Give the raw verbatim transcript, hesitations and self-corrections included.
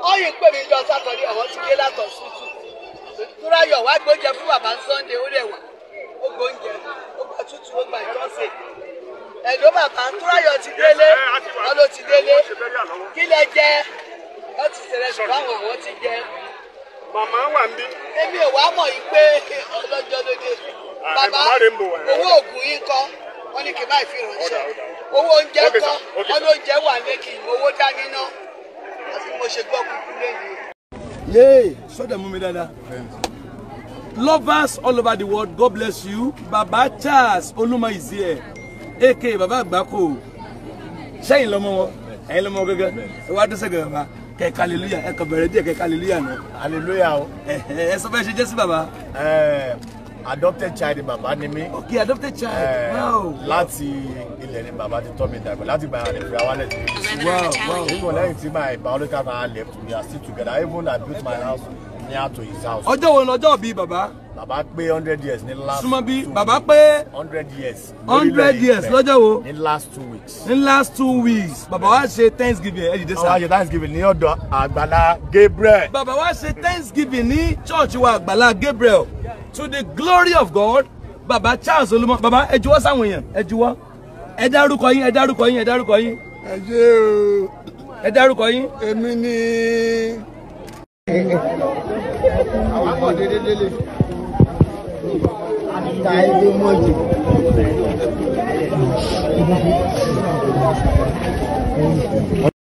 ọyìn pè mí jọ sátọdí àwọn ti dé látọ̀ sútù túráyọ̀ wá gbóúnjẹ fún bàbá Sunday ó lè wà ó gbóúnjẹ ó gbà tútù ó gbà ìjọsìn ẹ̀dọ́ bàbá túráyọ̀ ti délé wọn ló ti délé kí lẹ jẹ ẹ ti ṣẹlẹ̀ sọ̀rọ̀ àwọn àwọn ti jẹ. màmá wà ń bí. èmi ò wá mọ̀ yìí pé ọlọ́jọ́ lóde bàbá owó oògùn yín kọ́ wọ́n ní kí n má fi ránṣẹ́ owó oúnjẹ kọ́ wọ́n ló jẹ́ wà ní kí n owó dání ná àti mo ṣe gbọ́ kúkú lẹ́yìn. yéé sọ́dọ̀ mú mi dáadáa. Lovers all over the world, God bless you. Baba Charles Olumo is here, aka Baba Agbako. Ṣẹ́yìn lọ́mọ wọn, ẹ̀yin lọ́mọ gẹ́gẹ́. Ẹ wá dẹ́sẹ̀ gẹ̀gẹ̀ bá. Kẹ̀kẹ́ hallelujah, ẹ kàn bẹ̀rẹ̀ díẹ̀ kẹ̀kẹ́ hallelujah náà. Hallelujah o. Ẹ sọ fẹ́ ṣe jẹ́ sí bàbá. Adopted child ni bàbá ni mí. Okay, adopted child. Wow. Láti ilẹ̀ ni bàbá ti tọ́ mi dàgbà. Láti gba àlè fúra wálẹ̀ tí. Wow, wow. Even lẹ́yìn tí my biological father left, we are still together. Even I built my house near to his house. Ọjọ́ wo ni ọjọ́ bí bàbá? Bàbá pé hundred years ní last. Súnmọ́ bí bàbá pé hundred years. hundred years lọ́jọ́ wo? Ní last two weeks. Ní last two weeks. Bàbá wa ṣe Thanksgiving ẹ̀ dìde sá. Bàbá wa ṣe Thanksgiving ní ọ̀dọ̀ Àgbàlá Gabriel. Bàbá wa ṣe Thanksgiving ní church wa Àgbàlá Gabriel. To the glory of God, Baba Charles Olumo. Baba, ẹ juwọ́ sáwọn èèyàn, ẹ juwọ́. Ẹ dárúkọ yín, ẹ dárúkọ yín, ẹ dárúkọ yín. Ẹ ṣé o. Ẹ dárúkọ yín. Èmi ni. Àwọn àpọ̀ dédé délé. Àtìkà ilé mọ́jì.